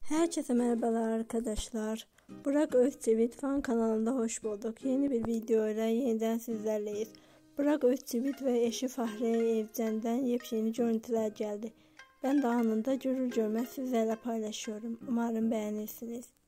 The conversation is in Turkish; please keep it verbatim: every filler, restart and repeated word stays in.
Herkese merhabalar arkadaşlar. Burak Özçivit fan kanalında hoş bulduk. Yeni bir video ile yeniden sizlerleyiz. Burak Özçivit ve eşi Fahriye Evcen'den yepyeni görüntüler geldi. Ben de anında görür görmez sizlerle paylaşıyorum. Umarım beğenirsiniz.